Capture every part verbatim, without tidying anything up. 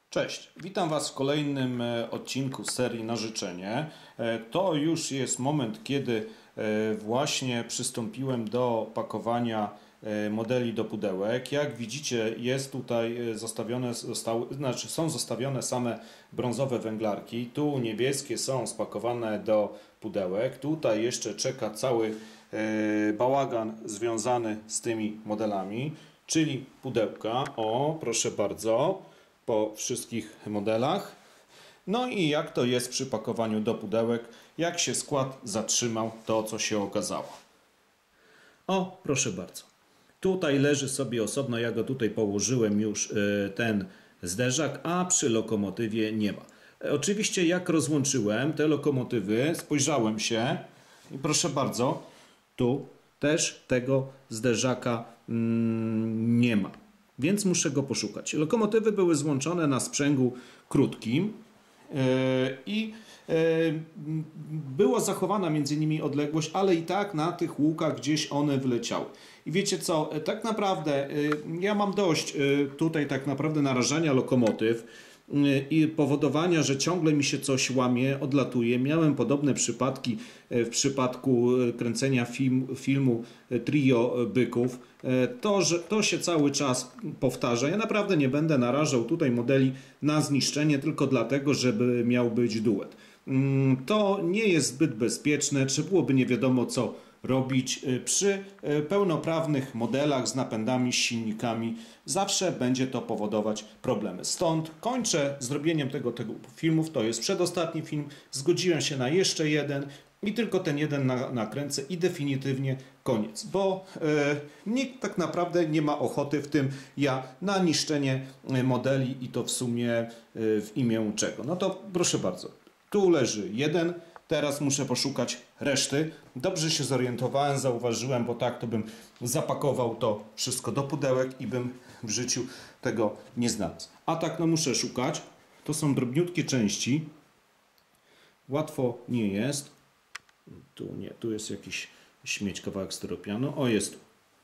Cześć, witam Was w kolejnym odcinku serii Na życzenie. To już jest moment, kiedy właśnie przystąpiłem do pakowania modeli do pudełek. Jak widzicie, jest tutaj zostawione, zostały, znaczy są zostawione same brązowe węglarki. Tu niebieskie są spakowane do pudełek. Tutaj jeszcze czeka cały bałagan związany z tymi modelami, czyli pudełka. O, proszę bardzo, po wszystkich modelach. No i jak to jest przy pakowaniu do pudełek, jak się skład zatrzymał, to co się okazało. O, proszę bardzo. Tutaj leży sobie osobno, ja go tutaj położyłem już ten zderzak, a przy lokomotywie nie ma. Oczywiście jak rozłączyłem te lokomotywy, spojrzałem się i proszę bardzo, tu też tego zderzaka mm, nie ma. Więc muszę go poszukać. Lokomotywy były złączone na sprzęgu krótkim yy, i yy, była zachowana między nimi odległość, ale i tak na tych łukach gdzieś one wleciały. I wiecie co, tak naprawdę yy, ja mam dość yy, tutaj tak naprawdę narażania lokomotyw i powodowania, że ciągle mi się coś łamie, odlatuje. Miałem podobne przypadki w przypadku kręcenia film, filmu Trio Byków. To, że to się cały czas powtarza. Ja naprawdę nie będę narażał tutaj modeli na zniszczenie tylko dlatego, żeby miał być duet. To nie jest zbyt bezpieczne, czy byłoby nie wiadomo co robić. Przy pełnoprawnych modelach z napędami, z silnikami zawsze będzie to powodować problemy. Stąd kończę zrobieniem tego typu filmów. To jest przedostatni film. Zgodziłem się na jeszcze jeden i tylko ten jeden nakręcę i definitywnie koniec, bo e, nikt tak naprawdę nie ma ochoty w tym ja na niszczenie modeli i to w sumie e, w imię czego. No to proszę bardzo, tu leży jeden. Teraz muszę poszukać reszty. Dobrze się zorientowałem, zauważyłem, bo tak to bym zapakował to wszystko do pudełek i bym w życiu tego nie znalazł. A tak no muszę szukać. To są drobniutkie części. Łatwo nie jest. Tu nie, tu jest jakiś śmieć, kawałek styropianu. O, jest tu.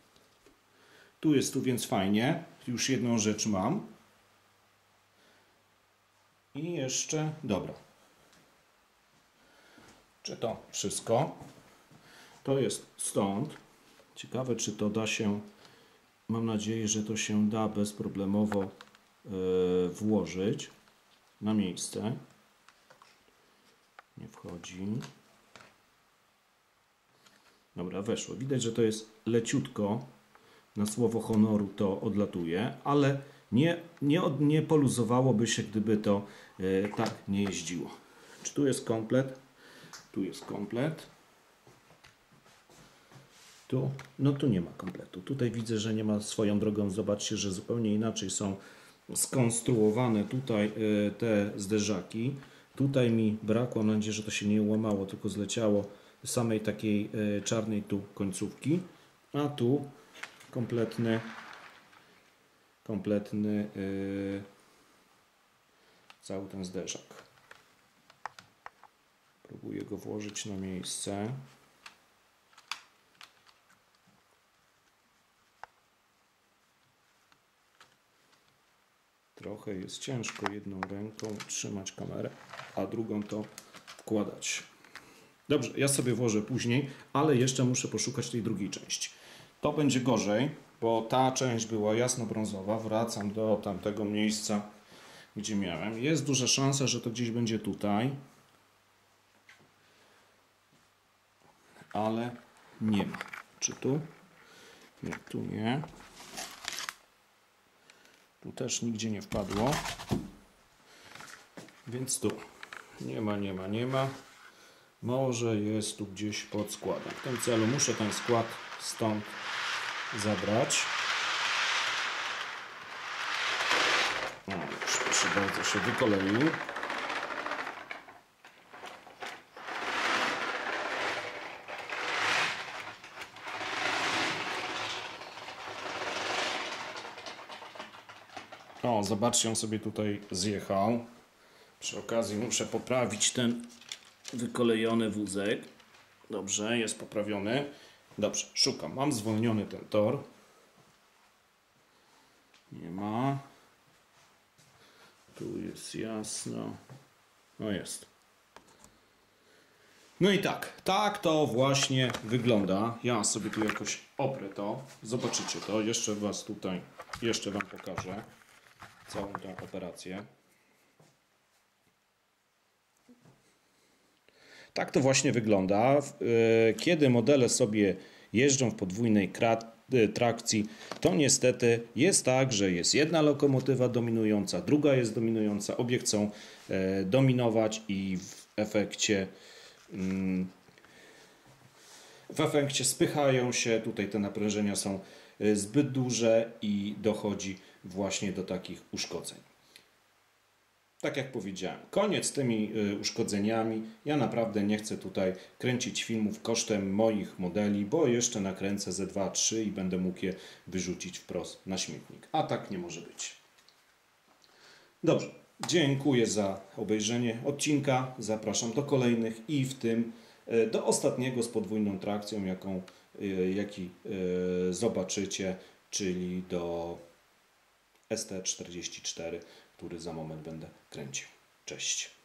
Tu jest tu, więc fajnie. Już jedną rzecz mam. I jeszcze, dobra. Czy to wszystko? To jest stąd. Ciekawe, czy to da się, mam nadzieję, że to się da bezproblemowo yy, włożyć na miejsce. Nie wchodzi. Dobra, weszło. Widać, że to jest leciutko. Na słowo honoru to odlatuje, ale nie, nie, nie poluzowałoby się, gdyby to yy, tak nie jeździło. Czy tu jest komplet? Tu jest komplet. Tu, no tu nie ma kompletu. Tutaj widzę, że nie ma. Swoją drogą. Zobaczcie, że zupełnie inaczej są skonstruowane tutaj y, te zderzaki. Tutaj mi brakło, mam nadzieję, że to się nie łamało, tylko zleciało samej takiej y, czarnej tu końcówki. A tu kompletny kompletny y, cały ten zderzak. Próbuję go włożyć na miejsce. Trochę jest ciężko jedną ręką trzymać kamerę, a drugą to wkładać. Dobrze, ja sobie włożę później, ale jeszcze muszę poszukać tej drugiej części. To będzie gorzej, bo ta część była jasno-brązowa. Wracam do tamtego miejsca, gdzie miałem. Jest duża szansa, że to gdzieś będzie tutaj. Ale nie ma. Czy tu? Nie, tu nie. Tu też nigdzie nie wpadło. Więc tu nie ma, nie ma, nie ma. Może jest tu gdzieś pod składem. W tym celu muszę ten skład stąd zabrać. O, już proszę bardzo, się wykoleił. O, zobaczcie, on sobie tutaj zjechał. Przy okazji muszę poprawić ten wykolejony wózek. Dobrze, jest poprawiony. Dobrze, szukam. Mam zwolniony ten tor. Nie ma. Tu jest jasno. No jest. No i tak, tak to właśnie wygląda. Ja sobie tu jakoś oprę to. Zobaczycie to. Jeszcze was tutaj, jeszcze wam pokażę całą tą operację. Tak to właśnie wygląda. Kiedy modele sobie jeżdżą w podwójnej trakcji, to niestety jest tak, że jest jedna lokomotywa dominująca, druga jest dominująca, obie chcą dominować i w efekcie w efekcie spychają się, tutaj te naprężenia są zbyt duże i dochodzi właśnie do takich uszkodzeń. Tak jak powiedziałem, koniec z tymi uszkodzeniami. Ja naprawdę nie chcę tutaj kręcić filmów kosztem moich modeli, bo jeszcze nakręcę ze dwa trzy i będę mógł je wyrzucić wprost na śmietnik. A tak nie może być. Dobrze, dziękuję za obejrzenie odcinka. Zapraszam do kolejnych i w tym do ostatniego z podwójną trakcją, jaką, jaki zobaczycie, czyli do S T czterdzieści cztery, który za moment będę kręcił. Cześć.